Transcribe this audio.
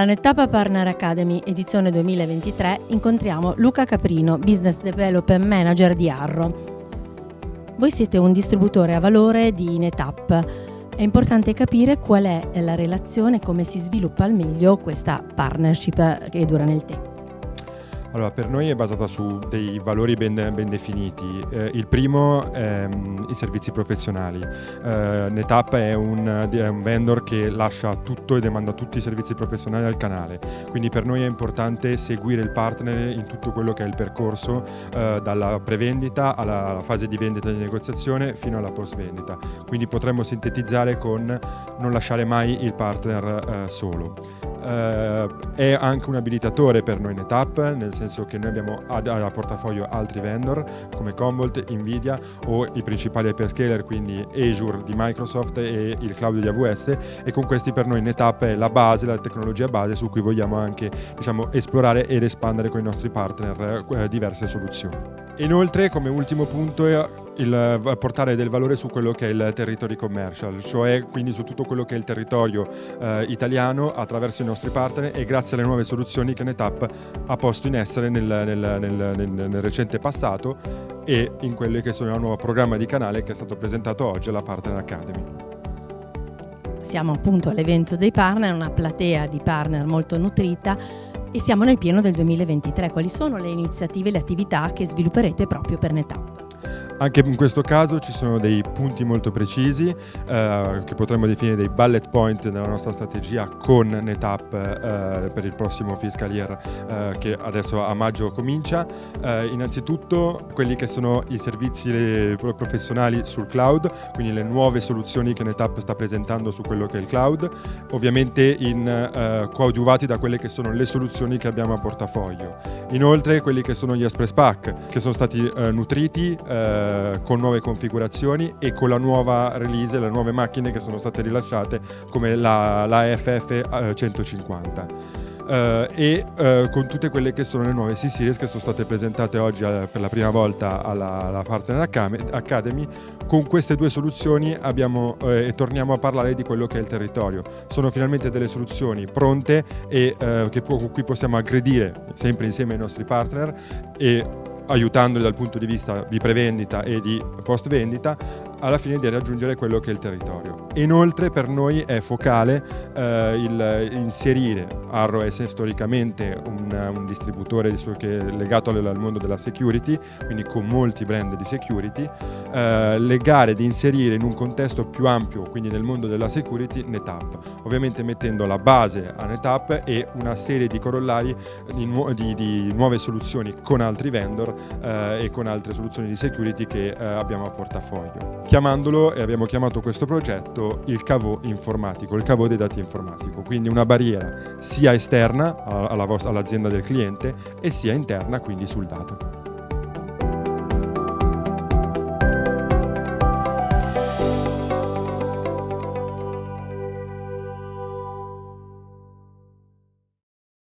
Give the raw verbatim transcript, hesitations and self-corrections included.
Alla NetApp Partner Academy edizione duemilaventitré incontriamo Luca Caprino, Business Development Manager di Arro. Voi siete un distributore a valore di NetApp. È importante capire qual è la relazione e come si sviluppa al meglio questa partnership che dura nel tempo. Allora, per noi è basata su dei valori ben, ben definiti. Eh, il primo è um, i servizi professionali. Eh, NetApp è un, è un vendor che lascia tutto e demanda tutti i servizi professionali al canale, quindi per noi è importante seguire il partner in tutto quello che è il percorso, eh, dalla prevendita alla, alla fase di vendita e di negoziazione fino alla post vendita. Quindi potremmo sintetizzare con non lasciare mai il partner eh, solo. Uh, è anche un abilitatore per noi NetApp, nel senso che noi abbiamo a, a portafoglio altri vendor come Commvault, Nvidia o i principali hyperscaler, quindi Azure di Microsoft e il cloud di A W S, e con questi per noi NetApp è la base, la tecnologia base su cui vogliamo anche, diciamo, esplorare ed espandere con i nostri partner eh, diverse soluzioni. Inoltre, come ultimo punto, è il portare del valore su quello che è il territory commercial, cioè quindi su tutto quello che è il territorio eh, italiano attraverso i nostri partner e grazie alle nuove soluzioni che NetApp ha posto in essere nel, nel, nel, nel, nel recente passato e in quello che sono il nuovo programma di canale che è stato presentato oggi alla Partner Academy. Siamo appunto all'evento dei partner, una platea di partner molto nutrita, e siamo nel pieno del duemilaventitré. Quali sono le iniziative e le attività che svilupperete proprio per NetApp? Anche in questo caso ci sono dei punti molto precisi eh, che potremmo definire dei bullet point nella nostra strategia con NetApp eh, per il prossimo fiscal year eh, che adesso a maggio comincia. Eh, innanzitutto quelli che sono i servizi professionali sul cloud, quindi le nuove soluzioni che NetApp sta presentando su quello che è il cloud, ovviamente in, eh, coadiuvati da quelle che sono le soluzioni che abbiamo a portafoglio. Inoltre quelli che sono gli Express Pack che sono stati eh, nutriti eh, con nuove configurazioni e con la nuova release, le nuove macchine che sono state rilasciate come la, la A F F centocinquanta. Uh, e uh, con tutte quelle che sono le nuove C-Series che sono state presentate oggi uh, per la prima volta alla, alla Partner Academy. Con queste due soluzioni abbiamo uh, e torniamo a parlare di quello che è il territorio. Sono finalmente delle soluzioni pronte e uh, che con cui possiamo aggredire sempre insieme ai nostri partner e aiutandoli dal punto di vista di prevendita e di post vendita alla fine di raggiungere quello che è il territorio. Inoltre per noi è focale eh, il inserire Arro è storicamente un, un distributore che è legato al, al mondo della security, quindi con molti brand di security, eh, legare di inserire in un contesto più ampio, quindi nel mondo della security, NetApp, ovviamente mettendo la base a NetApp e una serie di corollari di, nu- di, di nuove soluzioni con altri vendor eh, e con altre soluzioni di security che eh, abbiamo a portafoglio, chiamandolo, e abbiamo chiamato questo progetto, il cavo informatico, il cavo dei dati informatico, quindi una barriera sia esterna alla vostra, all'azienda del cliente e sia interna, quindi sul dato.